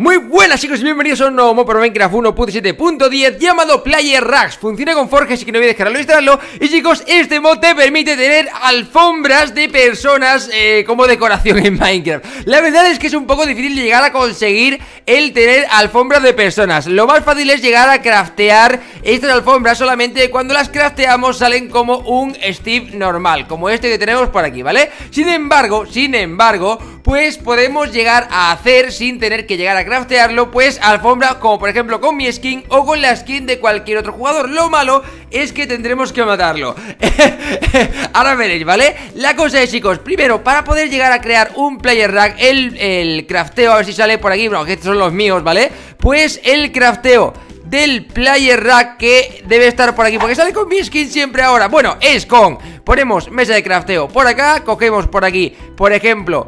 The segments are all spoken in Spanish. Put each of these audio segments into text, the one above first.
Muy buenas chicos y bienvenidos a un nuevo mod para Minecraft 1.7.10 llamado Player Racks. Funciona con Forge, así que no olvides descargarlo e instalarlo. Y chicos, este mod te permite tener alfombras de personas como decoración en Minecraft. La verdad es que es un poco difícil llegar a conseguir el tener alfombras de personas. Lo más fácil es llegar a craftear estas alfombras. Solamente cuando las crafteamos salen como un Steve normal, como este que tenemos por aquí, ¿vale? Sin embargo, pues podemos llegar a hacer, sin tener que llegar a craftearlo, pues alfombra como por ejemplo con mi skin o con la skin de cualquier otro jugador. Lo malo es que tendremos que matarlo. Ahora veréis, ¿vale? La cosa es, chicos, primero, para poder llegar a crear un player rack, el crafteo, a ver si sale por aquí, bueno, que estos son los míos, ¿vale? Pues el crafteo del player rack que debe estar por aquí, porque sale con mi skin siempre ahora. Bueno, es con, ponemos mesa de crafteo por acá, cogemos por aquí, por ejemplo,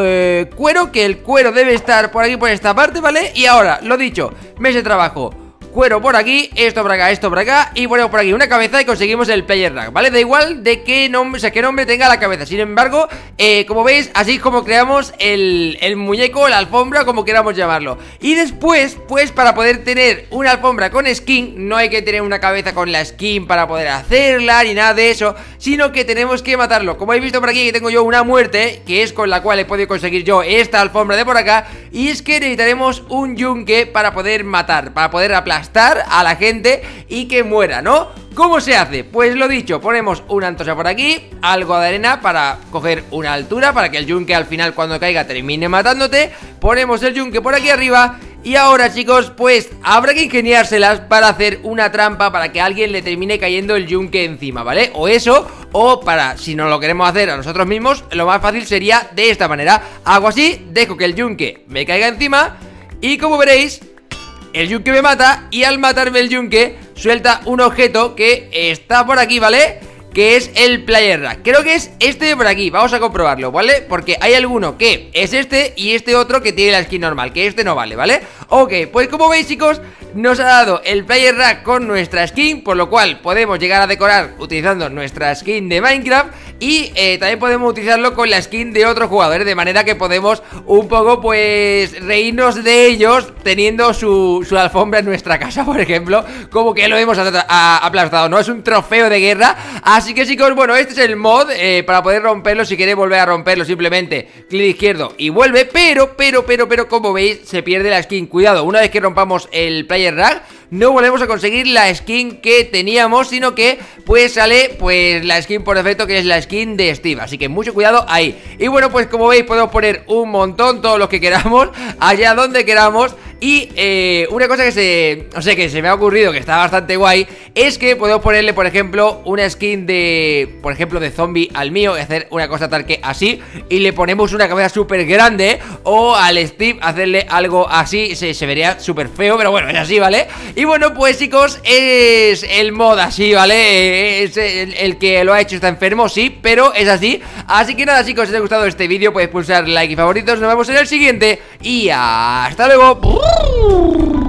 cuero, que el cuero debe estar por aquí, por esta parte, ¿vale? Y ahora, lo dicho, mesa de trabajo, cuero por aquí, esto por acá y ponemos por aquí una cabeza y conseguimos el player rack, ¿vale? Da igual de qué nombre, o sea, qué nombre tenga la cabeza. Sin embargo, como veis, así es como creamos el muñeco, la alfombra, como queramos llamarlo. Y después, pues para poder tener una alfombra con skin, no hay que tener una cabeza con la skin para poder hacerla, ni nada de eso, sino que tenemos que matarlo. Como habéis visto por aquí, que tengo yo una muerte, que es con la cual he podido conseguir yo esta alfombra de por acá. Y es que necesitaremos un yunque para poder matar, para poder aplastar a la gente y que muera, ¿no? ¿Cómo se hace? Pues lo dicho, ponemos una antorcha por aquí, algo de arena para coger una altura, para que el yunque al final cuando caiga termine matándote. Ponemos el yunque por aquí arriba. Y ahora, chicos, pues habrá que ingeniárselas para hacer una trampa para que a alguien le termine cayendo el yunque encima, ¿vale? O eso, o para, si no lo queremos hacer a nosotros mismos, lo más fácil sería de esta manera. Hago así, dejo que el yunque me caiga encima y como veréis, el yunque me mata y al matarme el yunque suelta un objeto que está por aquí, ¿vale? Que es el player rack. Creo que es este de por aquí, vamos a comprobarlo, ¿vale? Porque hay alguno que es este y este otro que tiene la skin normal, que este no vale, ¿vale? Ok, pues como veis, chicos, nos ha dado el player rack con nuestra skin, por lo cual podemos llegar a decorar utilizando nuestra skin de Minecraft. Y también podemos utilizarlo con la skin de otros jugadores, de manera que podemos un poco, pues, reírnos de ellos teniendo su alfombra en nuestra casa, por ejemplo, como que lo hemos aplastado, ¿no? Es un trofeo de guerra. Así que, chicos, bueno, este es el mod para poder romperlo. Si queréis volver a romperlo, simplemente clic izquierdo y vuelve. Pero, como veis, se pierde la skin. Cuidado, una vez que rompamos el player rack, no volvemos a conseguir la skin que teníamos, sino que pues sale pues la skin por defecto, que es la skin de Steve. Así que mucho cuidado ahí. Y bueno, pues como veis podemos poner un montón, todos los que queramos, allá donde queramos. Y una cosa que se me ha ocurrido, que está bastante guay, es que podemos ponerle, por ejemplo, una skin de, por ejemplo, de zombie al mío, y hacer una cosa tal que así, y le ponemos una cabeza súper grande. O al Steve hacerle algo así, se vería súper feo, pero bueno, es así, ¿vale? Y bueno, pues chicos, es el mod así, ¿vale? Es el que lo ha hecho está enfermo, sí, pero es así. Así que nada, chicos, si os ha gustado este vídeo podéis pulsar like y favoritos. Nos vemos en el siguiente y hasta luego.